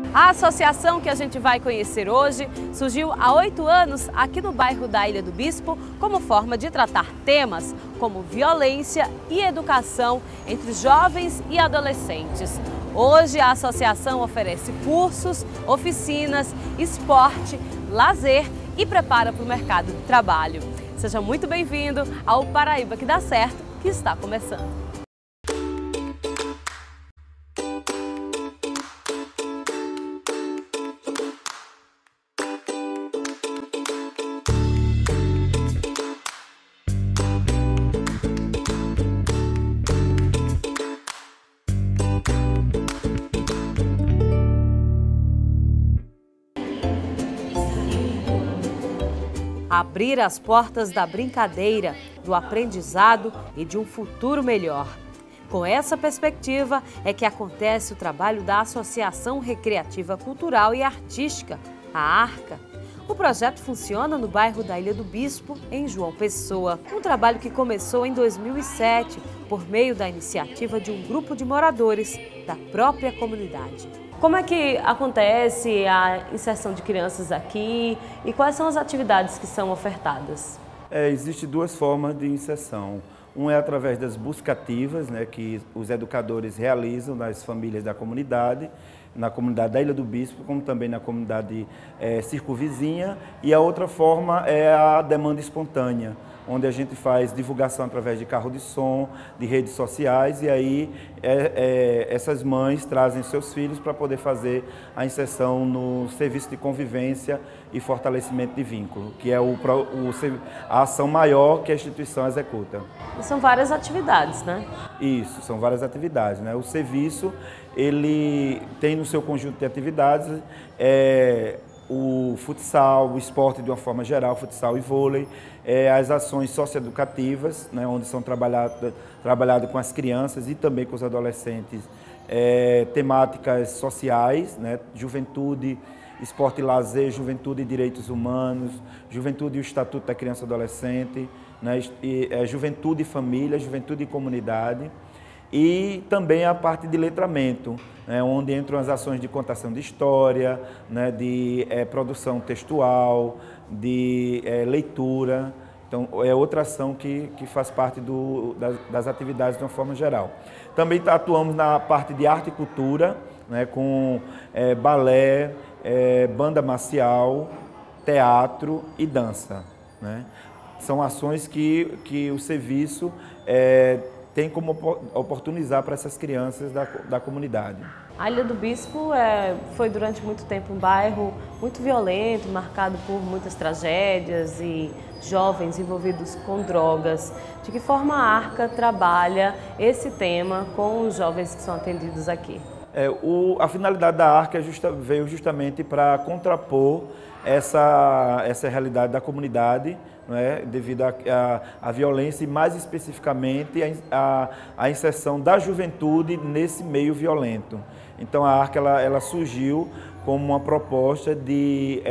A associação que a gente vai conhecer hoje surgiu há 8 anos aqui no bairro da Ilha do Bispo como forma de tratar temas como violência e educação entre jovens e adolescentes. Hoje a associação oferece cursos, oficinas, esporte, lazer e prepara para o mercado de trabalho. Seja muito bem-vindo ao Paraíba que dá certo, que está começando. Abrir as portas da brincadeira, do aprendizado e de um futuro melhor. Com essa perspectiva é que acontece o trabalho da Associação Recreativa Cultural e Artística, a ARCA. O projeto funciona no bairro da Ilha do Bispo, em João Pessoa. Um trabalho que começou em 2007, por meio da iniciativa de um grupo de moradores da própria comunidade. Como é que acontece a inserção de crianças aqui e quais são as atividades que são ofertadas? Existem duas formas de inserção. Um é através das buscativas, que os educadores realizam nas famílias da comunidade, na comunidade da Ilha do Bispo, como também na comunidade circunvizinha. E a outra forma é a demanda espontânea, onde a gente faz divulgação através de carro de som, de redes sociais, e aí essas mães trazem seus filhos para poder fazer a inserção no serviço de convivência e fortalecimento de vínculo, que é a ação maior que a instituição executa. E são várias atividades, né? Isso, são várias atividades, né? O serviço, ele tem no seu conjunto de atividades o futsal, o esporte de uma forma geral, futsal e vôlei, as ações socioeducativas, onde são trabalhado com as crianças e também com os adolescentes, temáticas sociais, juventude, esporte e lazer, juventude e direitos humanos, juventude e o estatuto da criança e adolescente, juventude e família, juventude e comunidade. E também a parte de letramento, onde entram as ações de contação de história, de produção textual, de leitura. Então, é outra ação que faz parte das atividades de uma forma geral. Também atuamos na parte de arte e cultura, com balé, banda marcial, teatro e dança. São ações que o serviço tem como oportunizar para essas crianças da comunidade. A Ilha do Bispo foi durante muito tempo um bairro muito violento, marcado por muitas tragédias e jovens envolvidos com drogas. De que forma a ARCA trabalha esse tema com os jovens que são atendidos aqui? A finalidade da ARCA veio justamente para contrapor essa realidade da comunidade, devido à violência e, mais especificamente, a inserção da juventude nesse meio violento. Então, a ARCA ela surgiu como uma proposta de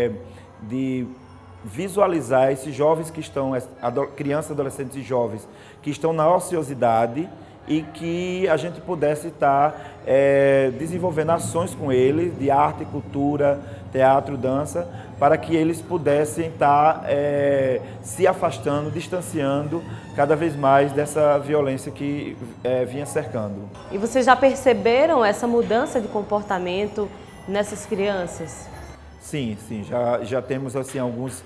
visualizar esses jovens que estão, crianças, adolescentes e jovens, que estão na ociosidade, e que a gente pudesse estar desenvolvendo ações com eles de arte, cultura, teatro, dança, para que eles pudessem estar se afastando, distanciando cada vez mais dessa violência que vinha cercando. E vocês já perceberam essa mudança de comportamento nessas crianças? Sim, já temos assim alguns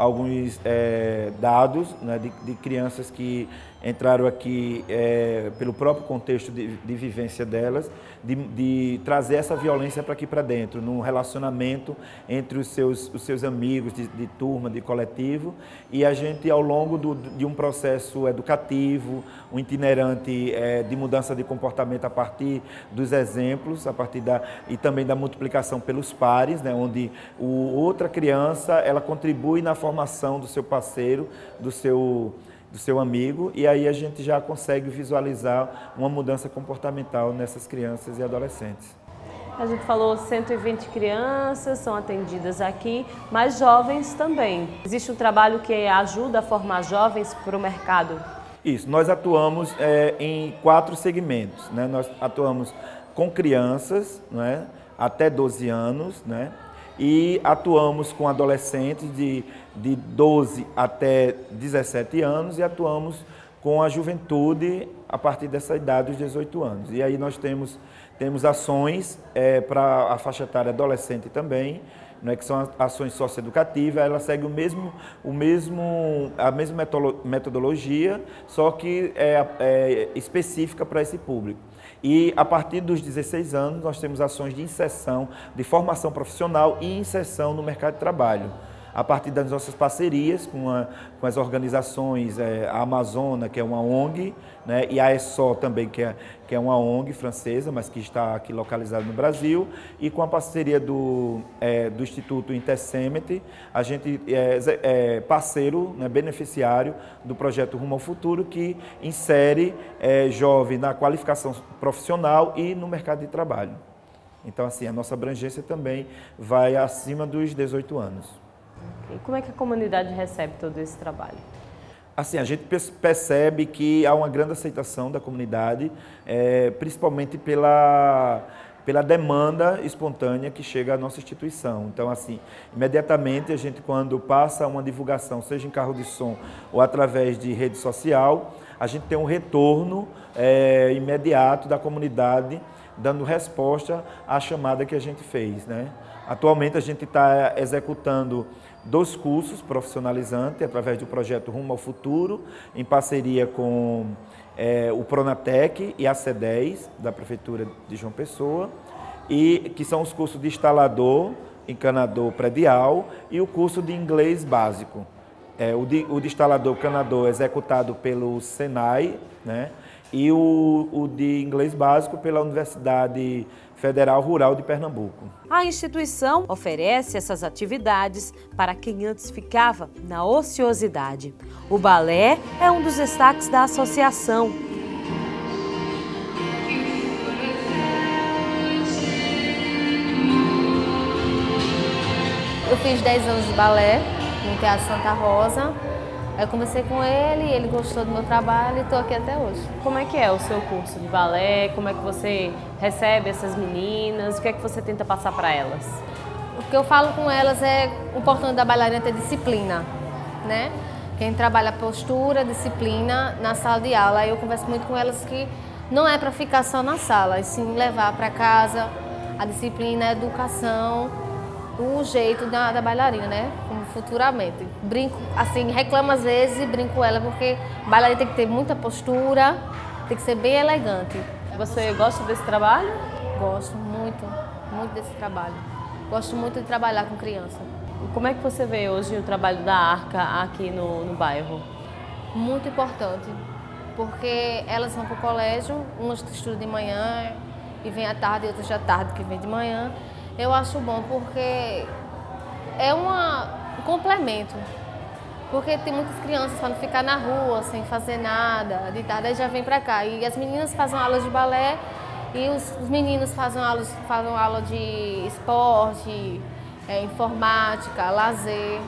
dados de crianças que entraram aqui pelo próprio contexto de vivência delas, de trazer essa violência para aqui para dentro, num relacionamento entre os seus amigos de turma, de coletivo, e a gente, ao longo de um processo educativo, um itinerante de mudança de comportamento a partir dos exemplos, e também da multiplicação pelos pares, onde outra criança ela contribui na formação do seu parceiro, do seu amigo, e aí a gente já consegue visualizar uma mudança comportamental nessas crianças e adolescentes. A gente falou 120 crianças são atendidas aqui, mas jovens também. Existe um trabalho que ajuda a formar jovens para o mercado? Isso, nós atuamos em 4 segmentos. Nós atuamos com crianças, até 12 anos, né? E atuamos com adolescentes de 12 até 17 anos e atuamos com a juventude a partir dessa idade, dos 18 anos. E aí nós temos ações para a faixa etária adolescente também, né, que são ações socioeducativas. Ela segue a mesma metodologia, só que é específica para esse público. E a partir dos 16 anos nós temos ações de inserção, de formação profissional e inserção no mercado de trabalho. A partir das nossas parcerias com as organizações, a Amazona, que é uma ONG, né, e a ESSO também, que é uma ONG francesa, mas que está aqui localizada no Brasil, e com a parceria do Instituto Intersemet, a gente é parceiro, né, beneficiário do projeto Rumo ao Futuro, que insere jovem na qualificação profissional e no mercado de trabalho. Então, assim, a nossa abrangência também vai acima dos 18 anos. E como é que a comunidade recebe todo esse trabalho? Assim, a gente percebe que há uma grande aceitação da comunidade, principalmente pela demanda espontânea que chega à nossa instituição. Então, assim, imediatamente a gente, quando passa uma divulgação, seja em carro de som ou através de rede social, a gente tem um retorno imediato da comunidade, dando resposta à chamada que a gente fez, né? Atualmente a gente está executando 2 cursos profissionalizantes através do projeto Rumo ao Futuro, em parceria com o Pronatec e a C10 da Prefeitura de João Pessoa, e que são os cursos de instalador, encanador predial e o curso de inglês básico. O de instalador encanador executado pelo Senai, né? E o de inglês básico pela Universidade Federal Rural de Pernambuco. A instituição oferece essas atividades para quem antes ficava na ociosidade. O balé é um dos destaques da associação. Eu fiz 10 anos de balé no Teatro Santa Rosa. Aí eu conversei com ele gostou do meu trabalho e estou aqui até hoje. Como é que é o seu curso de balé? Como é que você recebe essas meninas? O que é que você tenta passar para elas? O que eu falo com elas é o importante da bailarina ter disciplina, né? Quem trabalha postura, disciplina na sala de aula. Aí eu converso muito com elas que não é para ficar só na sala, e sim levar para casa a disciplina, a educação, o jeito da bailarina, né? Como futuramente. Brinco, assim, reclamo às vezes e brinco com ela, porque bailarina tem que ter muita postura, tem que ser bem elegante. Você gosta desse trabalho? Gosto muito, muito desse trabalho. Gosto muito de trabalhar com criança. E como é que você vê hoje o trabalho da Arca aqui no bairro? Muito importante, porque elas vão para o colégio, umas estudam de manhã e vêm à tarde, e outras já à tarde que vêm de manhã. Eu acho bom porque é um complemento, porque tem muitas crianças para não ficar na rua sem fazer nada, de tarde aí já vem para cá. E as meninas fazem aulas de balé e os meninos fazem aula de esporte, informática, lazer.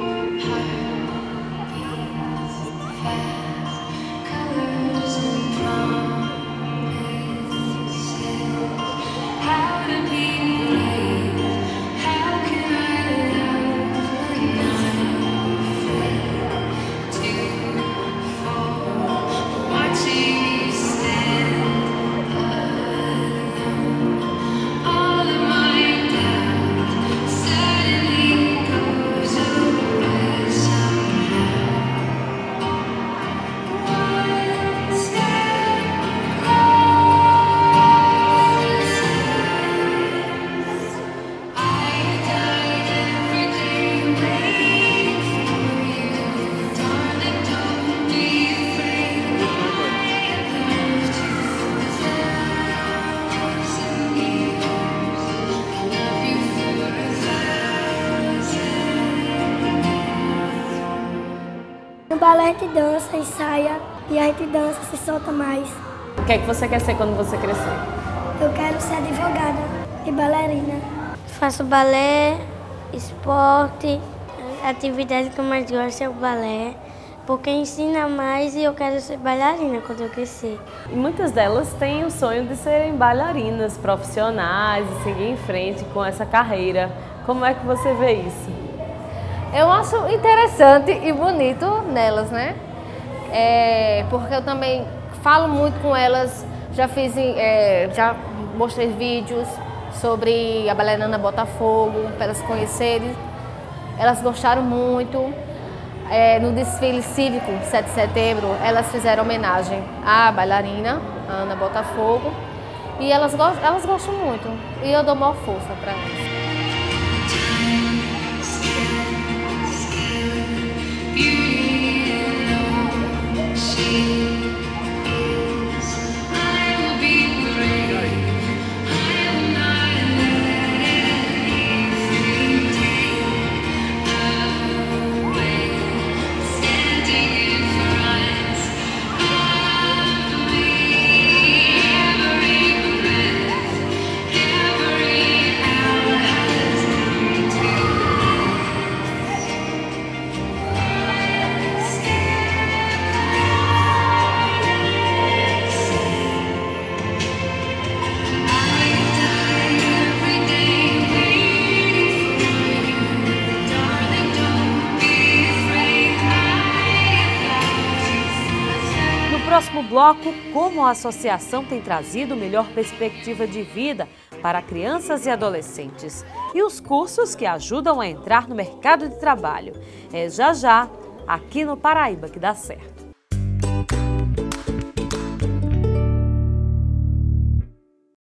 No balé a gente dança, ensaia e a gente dança, se solta mais. O que é que você quer ser quando você crescer? Eu quero ser advogada e bailarina. Faço balé, esporte, a atividade que eu mais gosto é o balé, porque ensina mais e eu quero ser bailarina quando eu crescer. E muitas delas têm o sonho de serem bailarinas profissionais e seguir em frente com essa carreira. Como é que você vê isso? Eu acho interessante e bonito nelas, né? Porque eu também falo muito com elas, já mostrei vídeos sobre a bailarina Botafogo, para elas conhecerem. Elas gostaram muito. No desfile cívico, 7 de setembro, elas fizeram homenagem à bailarina, a Ana Botafogo. E elas gostam muito. E eu dou maior força para elas. No próximo bloco, como a associação tem trazido melhor perspectiva de vida para crianças e adolescentes e os cursos que ajudam a entrar no mercado de trabalho. É já, aqui no Paraíba que dá certo.